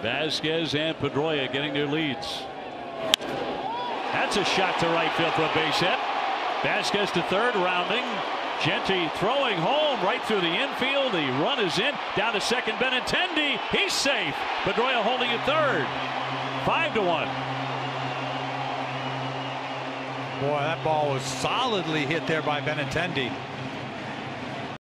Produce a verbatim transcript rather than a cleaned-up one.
Vazquez and Pedroia getting their leads. That's a shot to right field for a base hit. Vazquez to third, rounding. Genty throwing home right through the infield. The run is in. Down to second, Benintendi. He's safe. Pedroia holding at third. Five to one. Boy, that ball was solidly hit there by Benintendi.